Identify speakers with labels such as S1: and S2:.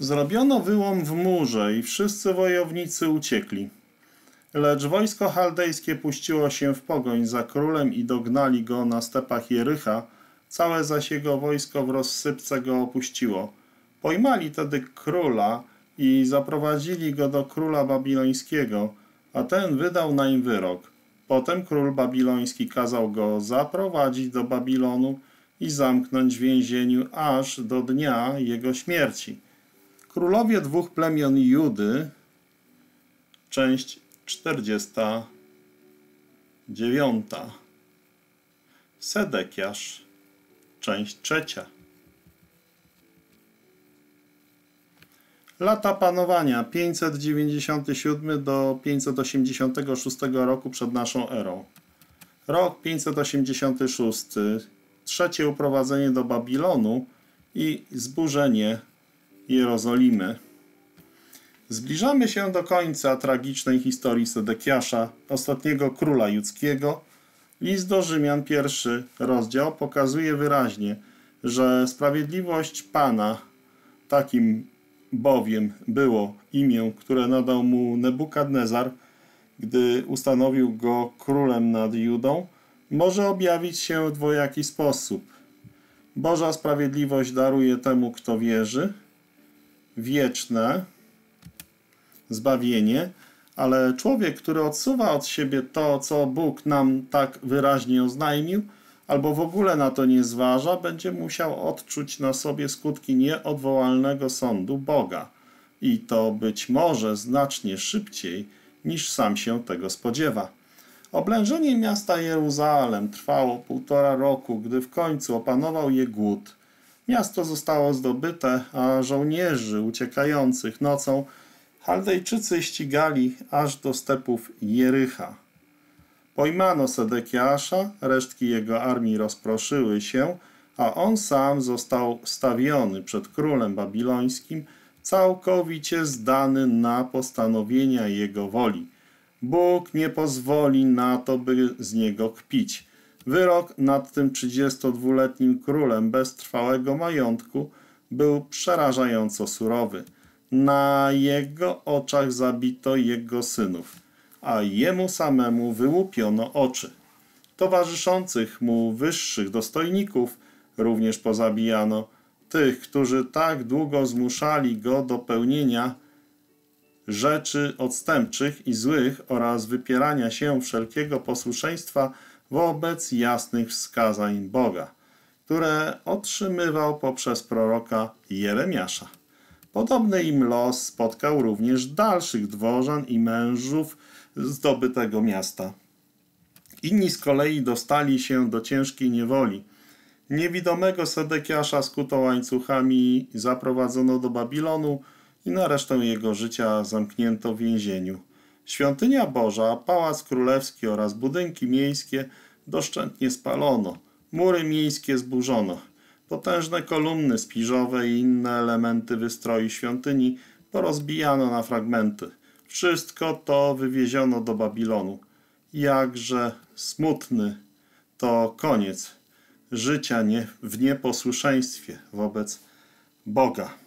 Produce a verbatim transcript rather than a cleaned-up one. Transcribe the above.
S1: Zrobiono wyłom w murze i wszyscy wojownicy uciekli. Lecz wojsko chaldejskie puściło się w pogoń za królem i dognali go na stepach Jericha. Całe zaś jego wojsko w rozsypce go opuściło. Pojmali tedy króla i zaprowadzili go do króla babilońskiego, a ten wydał nań wyrok. Potem król babiloński kazał go zaprowadzić do Babilonu i zamknąć w więzieniu aż do dnia jego śmierci. Królowie dwóch plemion Judy, część czterdziesta dziewiąta. Sedekiasz, część trzecia. Lata panowania pięćset dziewięćdziesiąty siódmy do pięćset osiemdziesiątego szóstego roku przed naszą erą. Rok pięćset osiemdziesiąty szósty. Trzecie uprowadzenie do Babilonu i zburzenie Jerozolimy. Zbliżamy się do końca tragicznej historii Sedekiasza, ostatniego króla judzkiego. List do Rzymian, pierwszy rozdział, pokazuje wyraźnie, że sprawiedliwość Pana, takim bowiem było imię, które nadał mu Nebukadnezar, gdy ustanowił go królem nad Judą, może objawić się w dwojaki sposób. Boża sprawiedliwość daruje temu, kto wierzy, wieczne zbawienie, ale człowiek, który odsuwa od siebie to, co Bóg nam tak wyraźnie oznajmił, albo w ogóle na to nie zważa, będzie musiał odczuć na sobie skutki nieodwołalnego sądu Boga. I to być może znacznie szybciej, niż sam się tego spodziewa. Oblężenie miasta Jeruzalem trwało półtora roku, gdy w końcu opanował je głód. Miasto zostało zdobyte, a żołnierzy uciekających nocą Chaldejczycy ścigali aż do stepów Jericha. Pojmano Sedekiasza, resztki jego armii rozproszyły się, a on sam został stawiony przed królem babilońskim, całkowicie zdany na postanowienia jego woli. Bóg nie pozwoli na to, by z niego kpić. Wyrok nad tym trzydziestodwuletnim królem bez trwałego majątku był przerażająco surowy. Na jego oczach zabito jego synów, a jemu samemu wyłupiono oczy. Towarzyszących mu wyższych dostojników również pozabijano, tych, którzy tak długo zmuszali go do pełnienia rzeczy odstępczych i złych oraz wypierania się wszelkiego posłuszeństwa wobec jasnych wskazań Boga, które otrzymywał poprzez proroka Jeremiasza. Podobny im los spotkał również dalszych dworzan i mężów zdobytego miasta. Inni z kolei dostali się do ciężkiej niewoli. Niewidomego Sedekiasza skuto łańcuchami zaprowadzono do Babilonu i na resztę jego życia zamknięto w więzieniu. Świątynia Boża, pałac królewski oraz budynki miejskie doszczętnie spalono. Mury miejskie zburzono. Potężne kolumny spiżowe i inne elementy wystroju świątyni porozbijano na fragmenty. Wszystko to wywieziono do Babilonu. Jakże smutny to koniec życia nie, w nieposłuszeństwie wobec Boga.